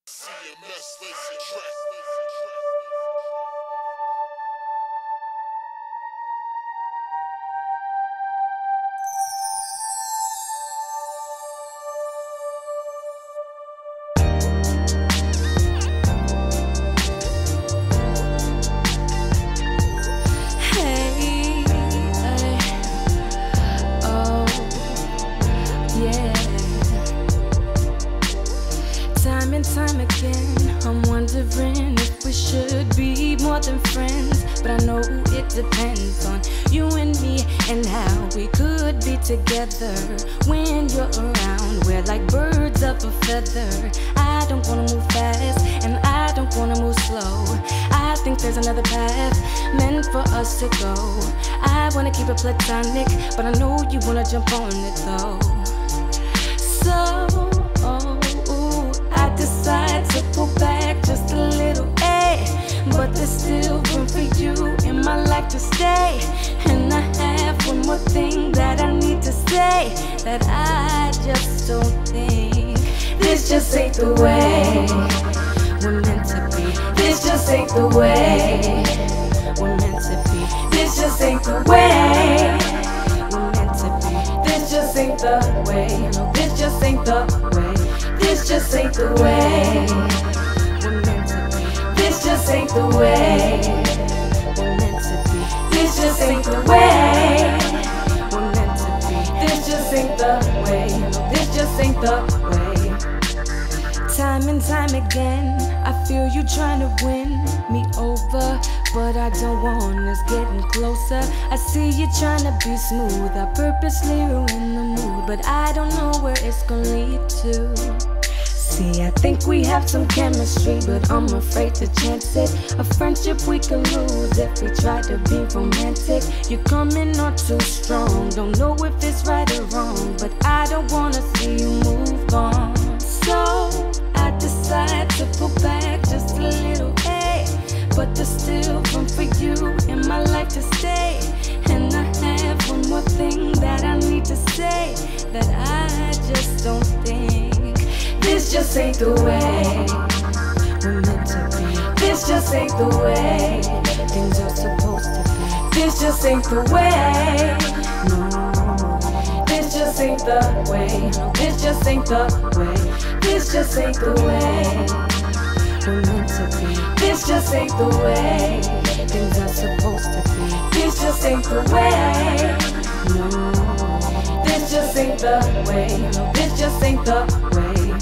CMS Lace Track. Time again, I'm wondering if we should be more than friends. But I know it depends on you and me and how we could be together. When you're around, we're like birds of a feather. I don't wanna move fast and I don't wanna move slow. I think there's another path meant for us to go. I wanna keep it platonic, but I know you wanna jump on it though. So decide to pull back just a little, but there's still room for you in my life to stay. And I have one more thing that I need to say, that I just don't think this just ain't the way we're meant to be. This just ain't the way we're meant to be. This just ain't the way we're meant to be. This just ain't the way. No, this just ain't the way. This just ain't the way we're meant to be. This just ain't the way we're meant to be. This just ain't the way we're meant to be. This just ain't the way. No, this just ain't the way. Time and time again, I feel you trying to win me over, but I don't want us getting closer. I see you trying to be smooth. I purposely ruin the mood, but I don't know where it's gonna lead to. See, I think we have some chemistry, but I'm afraid to chance it. A friendship we could lose if we try to be romantic. You're coming on too strong, don't know if it's right or wrong, but I don't wanna see you move on. So I decide to pull back just a little, but there's still room for you in my life to stay. And I have one more thing that I need to say, that I just don't think this just ain't the way we're meant to be. This just ain't the way things are supposed to be. This just ain't the way. No, this just ain't the way. No, this just ain't the way. This just ain't the way we're meant to be. This just ain't the way things are supposed to be. This just ain't the way. No, this just ain't the way. No, this just ain't the way.